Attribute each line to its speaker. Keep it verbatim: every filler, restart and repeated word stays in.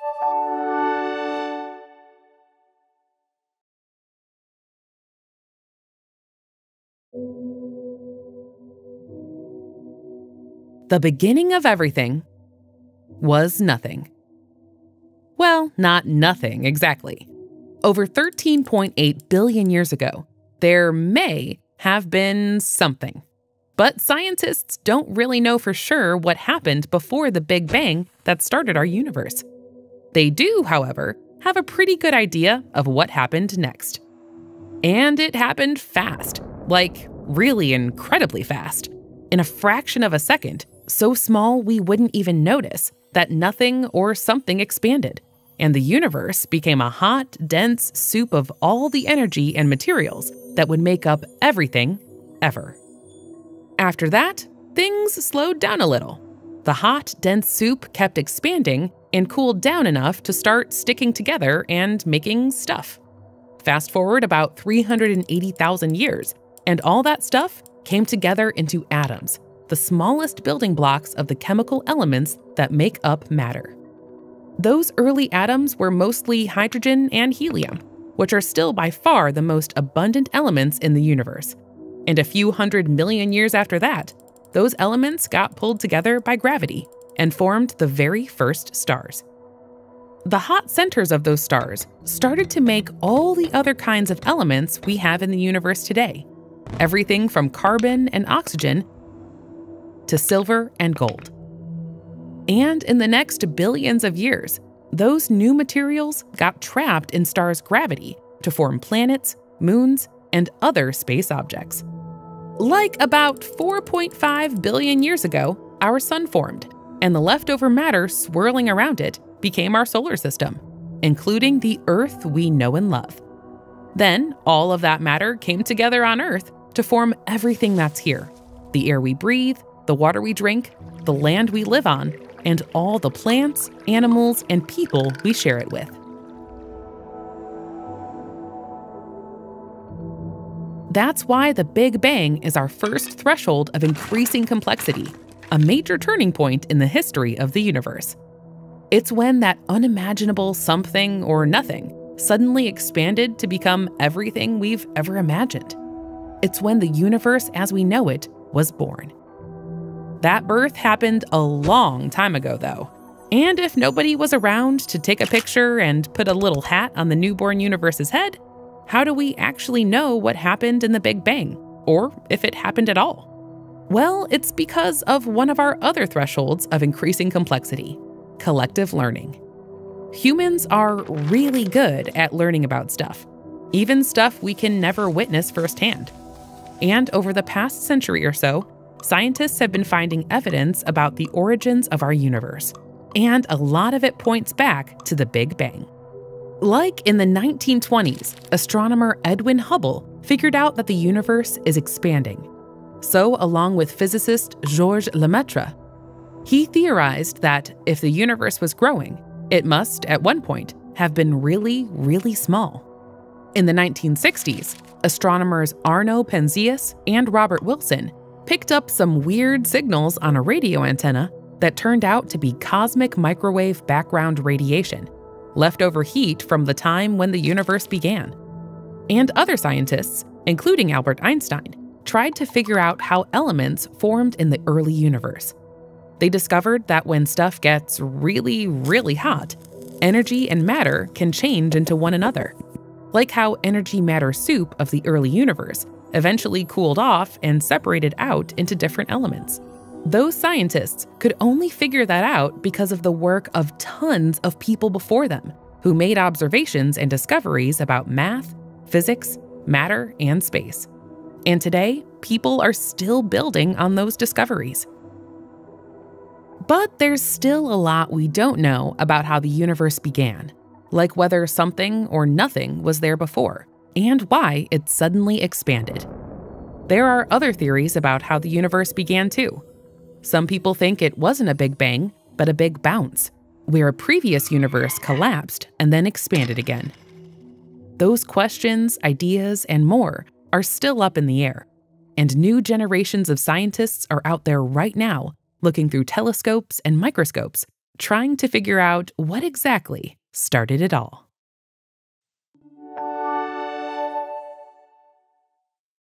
Speaker 1: The beginning of everything was nothing. Well, not nothing exactly. Over thirteen point eight billion years ago, there may have been something. But scientists don't really know for sure what happened before the Big Bang that started our universe. They do, however, have a pretty good idea of what happened next. And it happened fast, like really incredibly fast. In a fraction of a second, so small we wouldn't even notice that nothing or something expanded, and the universe became a hot, dense soup of all the energy and materials that would make up everything ever. After that, things slowed down a little. The hot, dense soup kept expanding and cooled down enough to start sticking together and making stuff. Fast forward about three hundred eighty thousand years, and all that stuff came together into atoms, the smallest building blocks of the chemical elements that make up matter. Those early atoms were mostly hydrogen and helium, which are still by far the most abundant elements in the universe. And a few hundred million years after that, those elements got pulled together by gravity and formed the very first stars. The hot centers of those stars started to make all the other kinds of elements we have in the universe today. Everything from carbon and oxygen to silver and gold. And in the next billions of years, those new materials got trapped in stars' gravity to form planets, moons, and other space objects. Like about four point five billion years ago, our sun formed, and the leftover matter swirling around it became our solar system, including the Earth we know and love. Then, all of that matter came together on Earth to form everything that's here: the air we breathe, the water we drink, the land we live on, and all the plants, animals, and people we share it with. That's why the Big Bang is our first threshold of increasing complexity, a major turning point in the history of the universe. It's when that unimaginable something or nothing suddenly expanded to become everything we've ever imagined. It's when the universe as we know it was born. That birth happened a long time ago, though. And if nobody was around to take a picture and put a little hat on the newborn universe's head, how do we actually know what happened in the Big Bang, or if it happened at all? Well, it's because of one of our other thresholds of increasing complexity: collective learning. Humans are really good at learning about stuff, even stuff we can never witness firsthand. And over the past century or so, scientists have been finding evidence about the origins of our universe, and a lot of it points back to the Big Bang. Like in the nineteen twenties, astronomer Edwin Hubble figured out that the universe is expanding. So, along with physicist Georges Lemaitre, he theorized that if the universe was growing, it must, at one point, have been really, really small. In the nineteen sixties, astronomers Arno Penzias and Robert Wilson picked up some weird signals on a radio antenna that turned out to be cosmic microwave background radiation, leftover heat from the time when the universe began. And other scientists, including Albert Einstein, tried to figure out how elements formed in the early universe. They discovered that when stuff gets really, really hot, energy and matter can change into one another, like how energy-matter soup of the early universe eventually cooled off and separated out into different elements. Those scientists could only figure that out because of the work of tons of people before them, who made observations and discoveries about math, physics, matter, and space. And today, people are still building on those discoveries. But there's still a lot we don't know about how the universe began, like whether something or nothing was there before, and why it suddenly expanded. There are other theories about how the universe began too. Some people think it wasn't a Big Bang, but a big bounce, where a previous universe collapsed and then expanded again. Those questions, ideas, and more are still up in the air, and new generations of scientists are out there right now looking through telescopes and microscopes trying to figure out what exactly started it all.